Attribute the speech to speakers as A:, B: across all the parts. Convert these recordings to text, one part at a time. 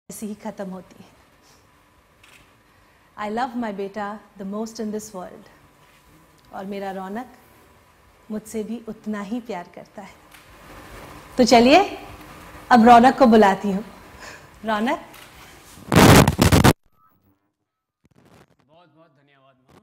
A: ऐसी ही खत्म होती है। आई लव माई बेटा the most in this world, और मेरा रौनक मुझसे भी उतना ही प्यार करता है। तो चलिए अब रौनक को बुलाती हूँ। रौनक।
B: बहुत बहुत धन्यवाद माँ।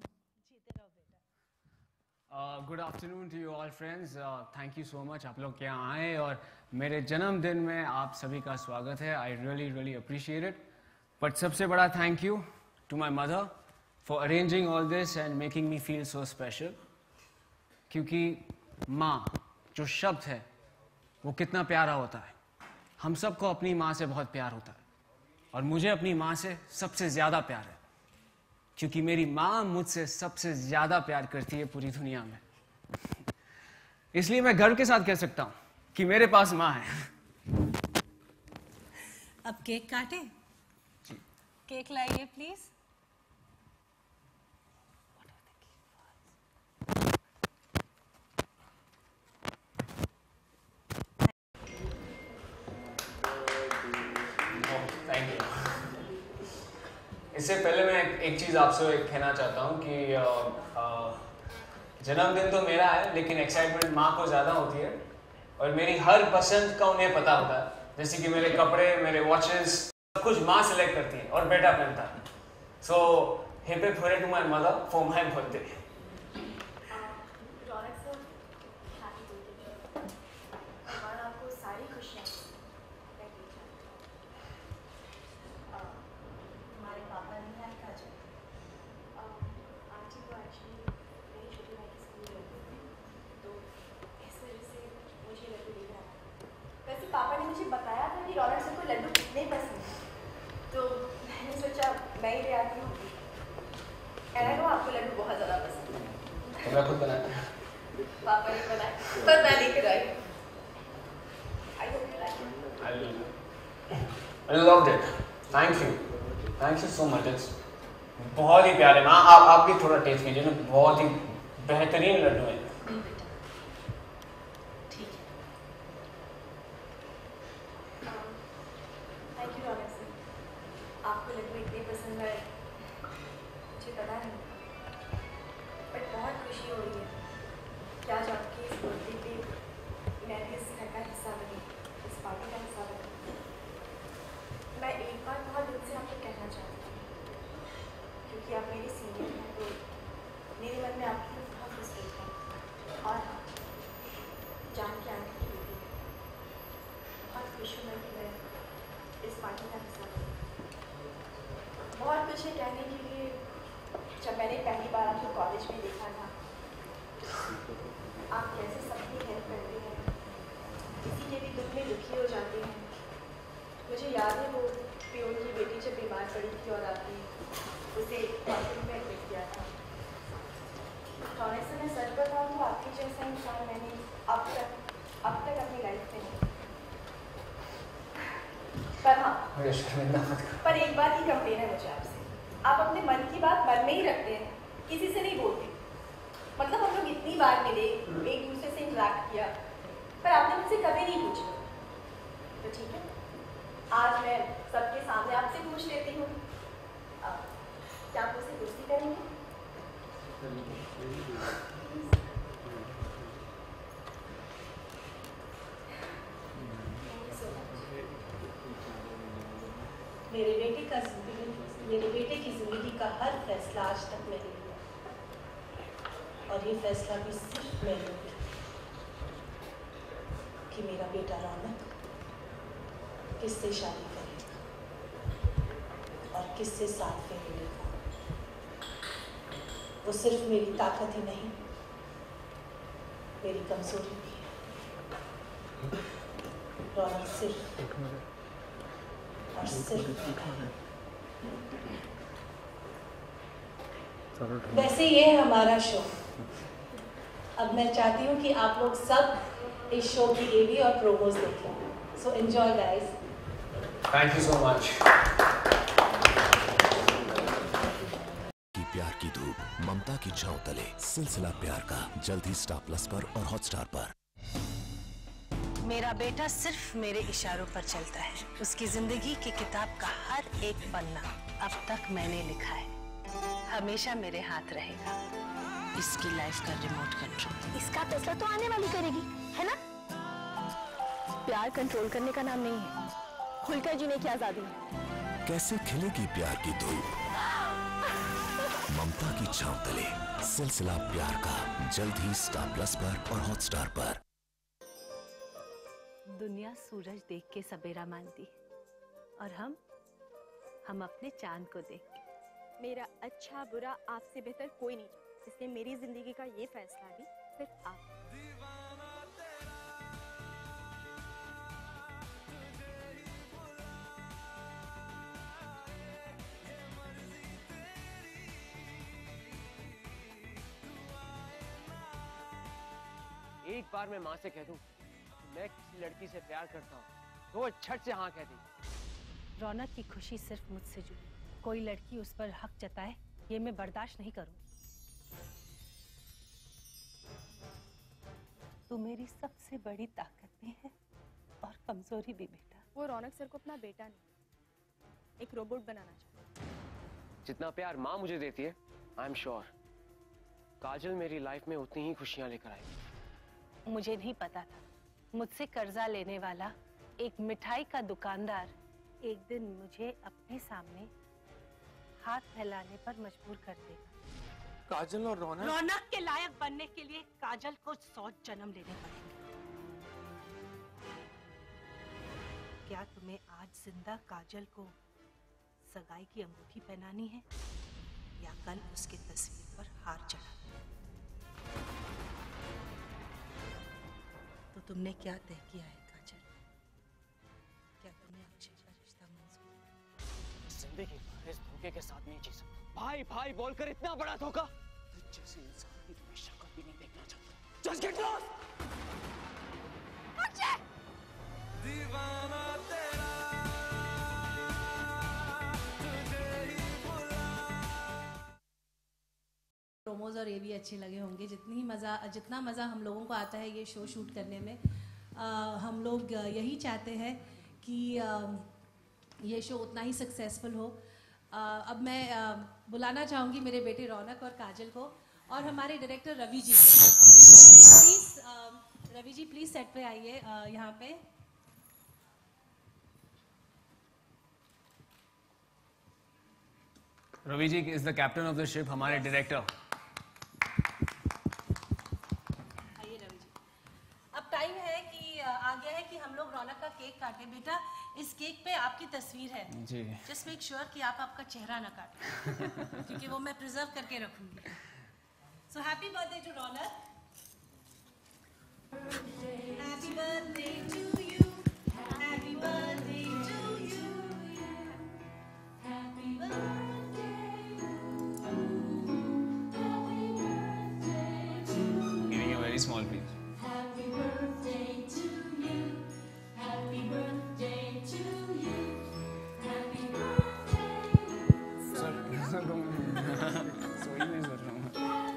B: Good afternoon to you all friends. Thank you so much आप लोग यहाँ आए और मेरे जन्मदिन में आप सभी का स्वागत है। I really appreciate it. But सबसे बड़ा thank you to my mother for arranging all this and making me feel so special. क्योंकि माँ जो शब्द है वो कितना प्यारा होता है। हम सबको अपनी माँ से बहुत प्यार होता है और मुझे अपनी माँ से सबसे ज़्यादा प्यार है, क्योंकि मेरी माँ मुझसे सबसे ज़्यादा प्यार करती है पूरी दुनिया में। इसलिए मैं गर्व के साथ कह सकता हूँ कि मेरे पास माँ है।
A: अब केक काटे? केक लाइए प्लीज।
B: Thank you. इससे पहले मैं एक चीज़ आपसे कहना चाहता हूँ कि जन्मदिन तो मेरा है, लेकिन एक्साइटमेंट माँ को ज़्यादा होती है और मेरी हर पसंद का उन्हें पता होता है। जैसे कि मेरे कपड़े, मेरे वॉचेस, सब कुछ माँ सेलेक्ट करती है और बेटा पहनता है। So happy birthday to my mother for my birthday.
C: पापा ने मुझे बताया था कि रौनक सर को लड्डू कितने पसंद है, तो मैंने सोचा मैं ही ले आती हूँ। कहना को आपको लड्डू बहुत ज़्यादा पसंद है।
B: तो मैं खुद बनाया।
C: पापा ने बनाया पर मैं लेकर आई। I hope you like it.
B: I loved it. Thank you so much. It's बहुत ही प्यारे माँ। आप भी थोड़ा टेस्ट कीजिए ना, बहुत ही बेहतरीन लड्डू है।
C: आपको लड्डू इतने पसंद है मुझे पता नहीं, बट बहुत खुशी हो रही है कि आज आपकी इस बर्थडे पे मैं भी इस घर का हिस्सा बनी, इस पार्टी का हिस्सा बनी। मैं एक बार बहुत दिल से आपको कहना चाहती हूँ, क्योंकि आप मेरी सीनियर हैं तो मेरे मन में आपकी बहुत रिस्पेक्ट है। और हाँ, जान के आने की बेटी बहुत खुश हूँ मैं कि मैं इस पार्टी का हिस्सा बनी। बहुत कुछ है कहने के लिए। जब मैंने पहली बार आपको कॉलेज में देखा था, आप कैसे सबकी हेल्प करते हैं, किसी के भी दुख में दुखी हो जाते हैं। मुझे याद है वो पियोन की बेटी जब बीमार पड़ी थी और आपने उसे हॉस्पिटल में एडमिट किया था। रौनक से मैं सच बताऊँ तो आपके जैसा इंसान मैंने अब तक अपनी लाइफ में नहीं। पर हाँ, पर एक बात ही कंप्लेन है मुझे आपसे, आप अपने मन की बात मन में ही रखते हैं, किसी से नहीं बोलते। मतलब हम लोग इतनी बार मिले, एक दूसरे से इंटरेक्ट किया, पर आपने मुझसे कभी नहीं पूछा। तो ठीक है, आज मैं सबके सामने आपसे पूछ लेती हूँ, क्या आप मुझसे दोस्ती करेंगे?
A: मेरे बेटे की जिंदगी का हर फैसला आज तक मैंने लिया, और ये फैसला भी सिर्फ मैंने लिया कि मेरा बेटा रौनक किससे शादी करेगा और किससे साथ में मिलेगा। वो सिर्फ मेरी ताकत ही नहीं, मेरी कमजोरी भी है। रौनक सिर्फ और सिर्फ वैसे ये है हमारा शो। अब मैं चाहती हूँ कि आप लोग सब इस शो की एवी और प्रोमोज देखें। So enjoy guys.
B: Thank you so much.
D: प्यार की धूप, ममता की छांव तले, सिलसिला प्यार का जल्द ही स्टार प्लस पर और हॉटस्टार पर।
A: मेरा बेटा सिर्फ मेरे इशारों पर चलता है। उसकी जिंदगी की किताब का हर एक पन्ना अब तक मैंने लिखा है, हमेशा मेरे हाथ रहेगा। इसकी लाइफ का रिमोट कंट्रोल
E: इसका फैसला तो आने वाली करेगी, है ना? प्यार कंट्रोल करने का नाम नहीं है, खुलकर जीने की आजादी है।
D: कैसे खिलेगी प्यार की धूप? ममता की छांव तले सिलसिला प्यार का जल्द ही स्टार प्लस पर और हॉटस्टार पर।
A: दुनिया सूरज देख के सवेरा मानती और हम अपने चांद को देख के।
E: मेरा अच्छा बुरा आपसे बेहतर कोई नहीं, इसलिए मेरी जिंदगी का ये फैसला भी सिर्फ आप।
B: एक बार मैं माँ से कह दूं मैं किसी लड़की से प्यार करता हूँ तो वो झट से हाँ कह दी।
A: रौनक की खुशी सिर्फ मुझसे जुड़ी, कोई लड़की उस पर हक जताए ये मैं बर्दाश्त नहीं करूँ। तू मेरी सबसे बड़ी ताकत भी है और कमजोरी भी बेटा।
E: वो रौनक सर को अपना बेटा नहीं, एक रोबोट बनाना चाहता है।
B: जितना प्यार माँ मुझे देती है, आई एम श्योर काजल मेरी लाइफ में उतनी ही खुशियाँ लेकर आएगी।
A: मुझे नहीं पता था मुझसे कर्जा लेने वाला एक मिठाई का दुकानदार एक दिन मुझे अपने सामने हाथ फैलाने पर मजबूर कर देगा।
F: काजल और
A: रौनक के लायक बनने के लिए काजल को 100 जन्म लेने पड़ेंगे। क्या तुम्हें आज जिंदा काजल को सगाई की अंगूठी पहनानी है या कल उसकी तस्वीर पर हार चढ़ाना? तो तुमने क्या तय किया है काजल? क्या तुम्हें अक्षय का रिश्ता मंजूर है?
B: जिंदगी भर इस धोखे के साथ नहीं जी सकता। भाई भाई बोलकर इतना बड़ा धोखा तुझ जैसे इंसान की तुम्हें शक्ल भी नहीं देखना चाहता। Just get lost! दीवाना तेरा तुझे ही बुला।
A: प्रोमोज और ये भी अच्छे लगे होंगे। जितना मज़ा हम लोगों को आता है ये शो शूट करने में, हम लोग यही चाहते हैं कि ये शो उतना ही सक्सेसफुल हो। अब मैं बुलाना चाहूँगी मेरे बेटे रौनक और काजल को और हमारे डायरेक्टर रवि जी को। रवि जी प्लीज़ सेट पे आइए यहाँ पे।
B: Ravi ji is the captain of the ship, हमारे डायरेक्टर।
A: आ गया है कि हम लोग रौनक का केक काटे। बेटा इस केक पे आपकी तस्वीर है
B: जी।
A: जस्ट मेक श्योर कि आप आपका चेहरा ना काटें क्योंकि वो मैं प्रिजर्व करके रखूंगी। So happy birthday to Raunak. Happy birthday to you, happy birthday to you, happy birthday,
B: giving a very small piece.
A: Happy birthday to you, happy birthday to you, happy birthday.
B: Sir सोई नहीं कर रहा हूँ।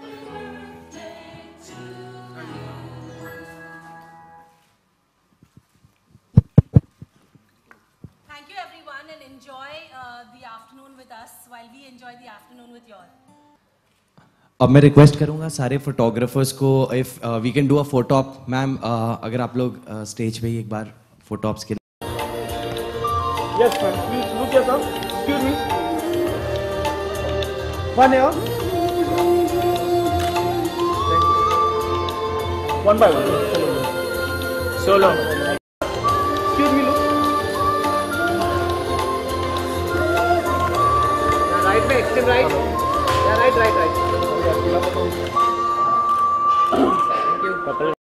A: Thank you everyone and enjoy the afternoon with us while we enjoy the afternoon with you all.
G: अब मैं request करूंगा सारे photographers को if we can do a photo op. Ma'am अगर आप लोग स्टेज पे ही एक बार फोटो ऑप्स के लिए।
F: Yes, ma'am. Please look at us. Excuse me. One here. Thank you. One by one. Solo. Excuse me, look.
B: Right में extreme right. Yeah, right. Thank you. Couple.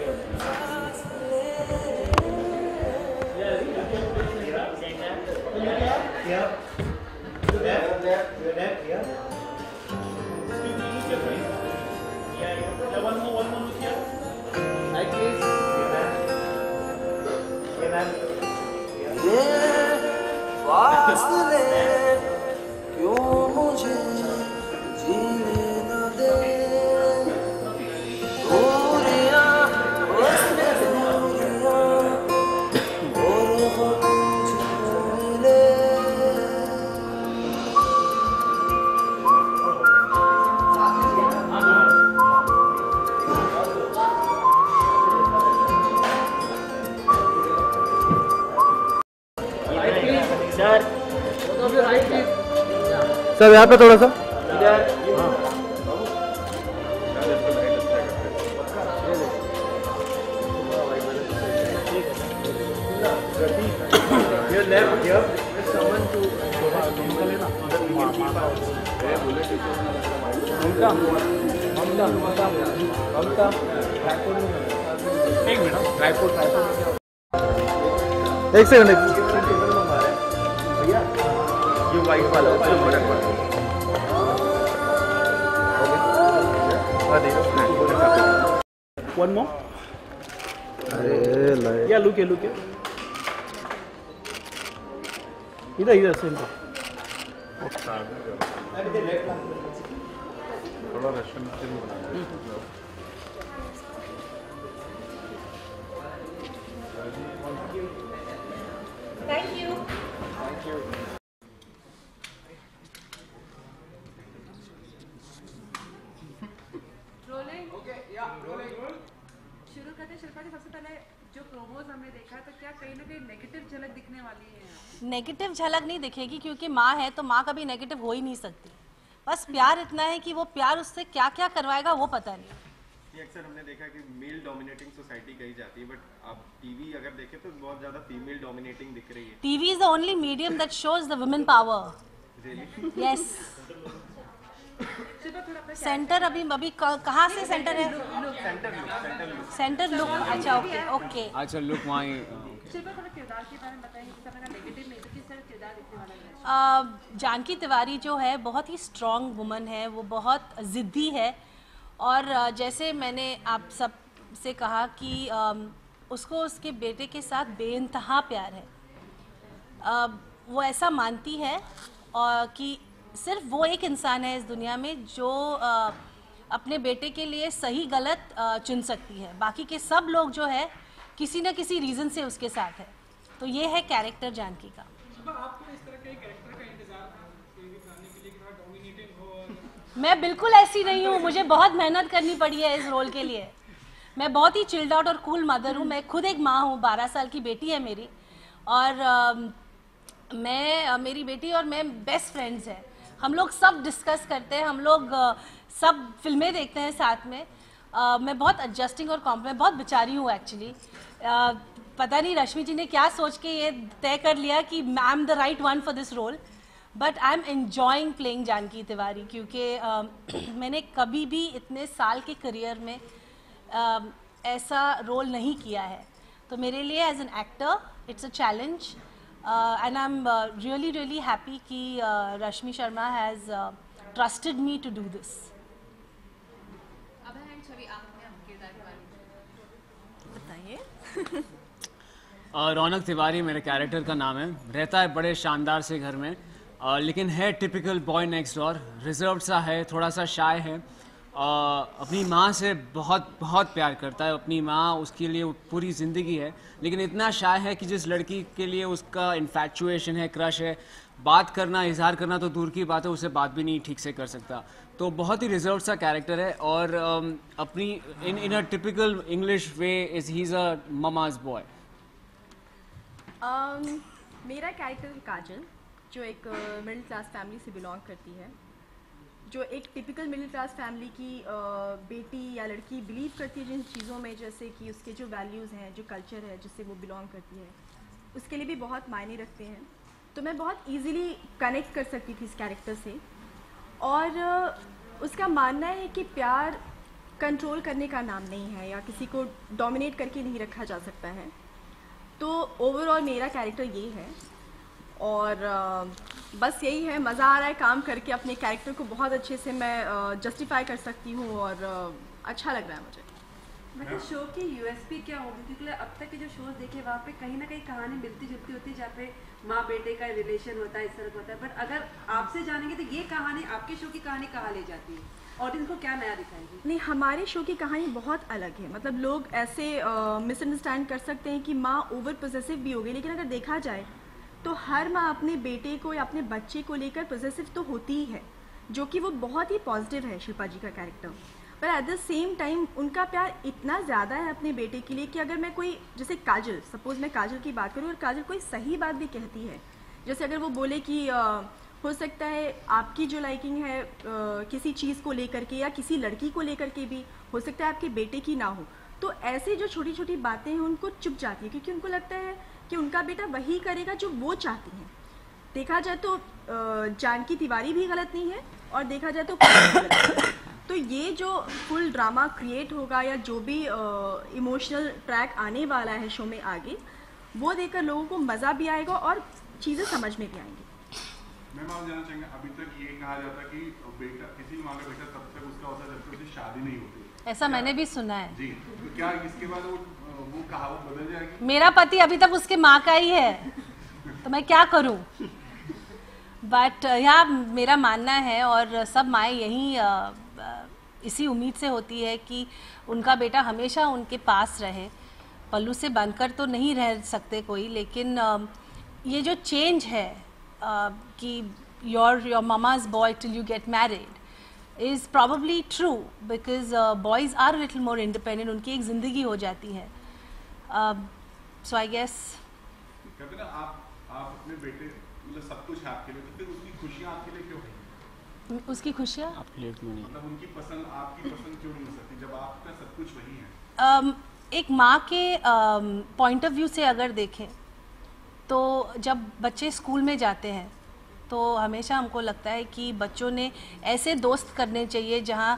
H: क्यों मुझे जीने न दे, दूरियां बस दूरियां
F: सर यहाँ पे थोड़ा सा एक सेकंड भैया ये वाइट वाला वन मोर अरे या लुक इधर सेंटर थोड़ा रशियन
C: Thank you.
I: शुरू करते शिल्पा जी, सबसे पहले जो प्रोमोज हमने देखा तो क्या कहीं ना कहीं नेगेटिव झलक दिखने वाली है?
A: नेगेटिव झलक नहीं दिखेगी क्योंकि माँ है तो माँ कभी नेगेटिव हो ही नहीं सकती। बस प्यार इतना है कि वो प्यार उससे क्या क्या करवाएगा वो पता नहीं।
J: ये अक्सर हमने देखा कि मेल डोमिनेटिंग सोसाइटी कही जाती है, बट आप टीवी अगर देखें तो बहुत ज्यादा फीमेल डोमिनेटिंग दिख रही है।
A: TV is the only medium that shows the women power. Yes. Centre अभी कहाँ से सेंटर है? Centre look. अच्छा ओके ओके।
B: अच्छा लुक वहीं।
I: किरदार के बारे में बताइए, नेगेटिव नहीं तो किस तरह किरदार दिखने वाला है?
A: जानकी तिवारी जो है बहुत ही स्ट्रॉन्ग वुमन है, वो बहुत ज़िद्दी है और जैसे मैंने आप सब से कहा कि उसको उसके बेटे के साथ बेइंतहा प्यार है। वो ऐसा मानती है और कि सिर्फ वो एक इंसान है इस दुनिया में जो अपने बेटे के लिए सही गलत चुन सकती है, बाकी के सब लोग जो है किसी न किसी रीज़न से उसके साथ है। तो ये है कैरेक्टर जानकी का। मैं बिल्कुल ऐसी नहीं हूँ, मुझे बहुत मेहनत करनी पड़ी है इस रोल के लिए। मैं बहुत ही चिल्ड आउट और कूल मदर हूँ। मैं खुद एक माँ हूँ, 12 साल की बेटी है मेरी और मेरी बेटी और मैं बेस्ट फ्रेंड्स हैं। हम लोग सब डिस्कस करते हैं, हम लोग सब फिल्में देखते हैं साथ में। मैं बहुत एडजस्टिंग और कॉम्प्रोमाइज बहुत बेचारी हूँ एक्चुअली। पता नहीं रश्मि जी ने क्या सोच के ये तय कर लिया कि I am the right one for this role, but I am enjoying playing Janki Tiwari क्योंकि मैंने कभी भी इतने साल के करियर में ऐसा रोल नहीं किया है। तो मेरे लिए as an actor it's a challenge and I am really happy कि Rashmi Sharma has trusted me to do this. बताइए।
B: रौनक तिवारी मेरे कैरेक्टर का नाम है। रहता है बड़े शानदार से घर में, लेकिन है typical boy next door. Reserve सा है, थोड़ा सा शाय है। अपनी माँ से बहुत प्यार करता है। अपनी माँ उसके लिए पूरी ज़िंदगी है, लेकिन इतना शाय है कि जिस लड़की के लिए उसका इन्फैक्चुएशन है, क्रश है, बात करना, इजहार करना तो दूर की बात है, उससे बात भी नहीं ठीक से कर सकता। तो बहुत ही रिजर्व सा कैरेक्टर है और अपनी in a typical English way is he is a mama's boy.
E: मेरा कैरेक्टर काजल, जो एक मिडिल क्लास फैमिली से बिलोंग करती है, जो एक टिपिकल मिडिल क्लास फैमिली की बेटी या लड़की बिलीव करती है जिन चीज़ों में, जैसे कि उसके जो वैल्यूज़ हैं, जो कल्चर है जिससे वो बिलोंग करती है, उसके लिए भी बहुत मायने रखते हैं। तो मैं बहुत इजीली कनेक्ट कर सकती थी इस कैरेक्टर से। और उसका मानना है कि प्यार कंट्रोल करने का नाम नहीं है या किसी को डोमिनेट करके नहीं रखा जा सकता है। तो ओवरऑल मेरा कैरेक्टर ये है और बस यही है, मज़ा आ रहा है काम करके। अपने कैरेक्टर को बहुत अच्छे से मैं जस्टिफाई कर सकती हूँ और अच्छा लग रहा है मुझे।
I: मतलब शो की यूएसपी क्या होगी? क्योंकि अब तक के जो शोज देखे वहाँ पे कहीं ना कहीं कहानी मिलती जुलती होती है, जहाँ पे माँ बेटे का रिलेशन होता है, इस तरह होता है। पर अगर आपसे जानेंगे तो ये कहानी, आपके शो की कहानी कहाँ ले जाती है, ऑडियंस को क्या नया दिखाएगी?
E: नहीं, हमारे शो की कहानी बहुत अलग है। मतलब लोग ऐसे मिसअंडरस्टैंड कर सकते हैं कि माँ ओवर पोजेसिव भी हो गई, लेकिन अगर देखा जाए तो हर माँ अपने बेटे को या अपने बच्चे को लेकर पोजेसिव तो होती ही है, जो कि वो बहुत ही पॉजिटिव है शिल्पा जी का कैरेक्टर। पर एट द सेम टाइम उनका प्यार इतना ज़्यादा है अपने बेटे के लिए कि अगर मैं कोई, जैसे काजल, सपोज़ मैं काजल की बात करूँ और काजल कोई सही बात भी कहती है, जैसे अगर वो बोले कि हो सकता है आपकी जो लाइकिंग है किसी चीज़ को लेकर के या किसी लड़की को लेकर के भी हो सकता है आपके बेटे की ना हो। तो ऐसे जो छोटी छोटी बातें हैं उनको चुप जाती है, क्योंकि उनको लगता है कि उनका बेटा वही करेगा जो वो चाहती हैं। देखा जाए तो जानकी तिवारी भी गलत नहीं है और देखा जाए तो कोई भी गलत नहीं है। तो ये जो फुल ड्रामा क्रिएट होगा या जो भी इमोशनल ट्रैक आने वाला है शो में आगे, वो देखकर लोगों को मज़ा भी आएगा और चीज़ें समझ में भी आएंगी।
K: मैं आप जानना चाहेंगे, अभी तक ये कहा जाता कि बेटा किसी माँ का बेटा तब तक उसका होता है जब तक उसकी शादी नहीं होती।
A: ऐसा मैंने भी सुना है
K: जी, तो क्या इसके बाद वो कहावत बदल जाएगी?
A: मेरा पति अभी तक उसके माँ का ही है तो मैं क्या करूं। बट यहाँ मेरा मानना है और सब माएँ यही इसी उम्मीद से होती है कि उनका बेटा हमेशा उनके पास रहे। पल्लू से बनकर तो नहीं रह सकते कोई, लेकिन ये जो चेंज है कि your mama's boy till you get married is probably true because boys are a little more independent, उनकी एक ज़िंदगी हो जाती है। So I guess
K: कहते ना आप अपने बेटे मतलब सब कुछ आपके लिए, तो फिर उसकी खुशियाँ आपके लिए क्यों नहीं?
A: उसकी खुशियाँ
B: आपके लिए क्यों नहीं?
K: मतलब उनकी पसंद आपकी पसंद क्यों नहीं हो सकती जब आपका सब कुछ वही है?
A: एक माँ के पॉइंट ऑफ व्यू से अगर देखें तो जब बच्चे स्कूल में जाते हैं तो हमेशा हमको लगता है कि बच्चों ने ऐसे दोस्त करने चाहिए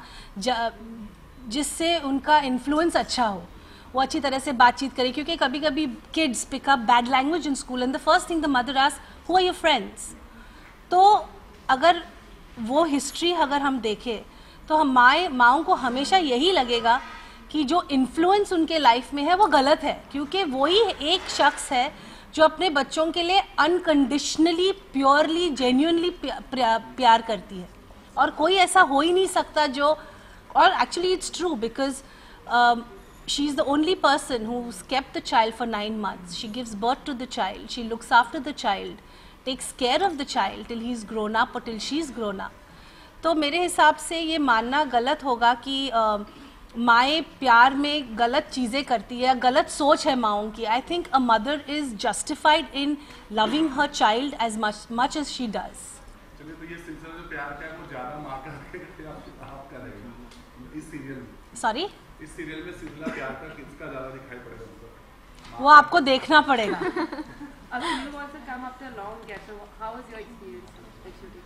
A: जिससे उनका इन्फ्लुएंस अच्छा हो, वो अच्छी तरह से बातचीत करें। क्योंकि कभी कभी kids pick up bad language in school and the first thing the mother asks who are your friends. तो अगर वो हिस्ट्री अगर हम देखें तो हम माँओं को हमेशा यही लगेगा कि जो इन्फ्लुएंस उनके लाइफ में है वो गलत है, क्योंकि वही एक शख्स है जो अपने बच्चों के लिए अनकंडीशनली, प्योरली, जेन्युइनली प्यार करती है। और कोई ऐसा हो ही नहीं सकता जो, और actually it's true because she is the only person who kept the child for 9 months. She gives birth to the child, she looks after the child, takes care of the child till he's grown up or till she's grown up. तो मेरे हिसाब से ये मानना गलत होगा कि माएँ प्यार में गलत चीज़ें करती है, गलत सोच है माँओं की। I think a mother is justified in loving her child as much as she does.
K: चलिए, तो ये सिलसिला जो प्यार का है वो ज़्यादा माँ का है आप का रहेगा इस सीरियल में?
A: सॉरी,
K: इस सीरियल में सिलसिला प्यार का किसका ज़्यादा दिखाई पड़ेगा?
A: वो आपको देखना पड़ेगा।
I: अभी you also come after a long gap, so how was your experience actually?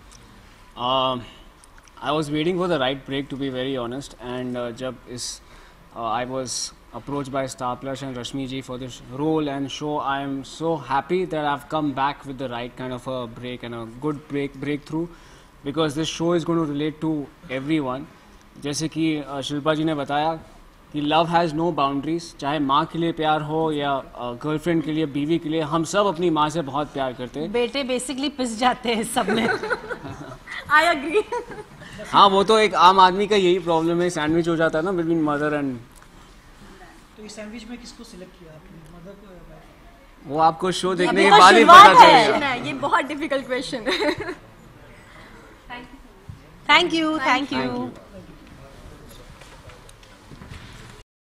B: I was waiting for the right break, to be very honest, and जब I was approached by Star Plus and Rashmi ji for this role and show, I am so happy that I've come back with the right kind of a break and a good breakthrough, because this show is going to relate to everyone. जैसे कि शिल्पा जी ने बताया कि love has no boundaries, चाहे माँ के लिए प्यार हो या गर्लफ्रेंड के लिए, बीवी के लिए, हम सब अपनी माँ से बहुत प्यार करते हैं।
A: बेटे बेसिकली पिस जाते हैं सब में।
E: I agree.
B: हाँ, वो तो एक आम आदमी का यही प्रॉब्लम है, सैंडविच हो जाता है ना बिटवीन मदर एंड।
F: तो इस सैंडविच में किसको सिलेक्ट किया आपने, मदर को या फादर?
B: वो आपको शो देखने के बाद ही पता चलेगा।
E: ये बहुत डिफिकल्ट क्वेश्चन है।
A: Thank you.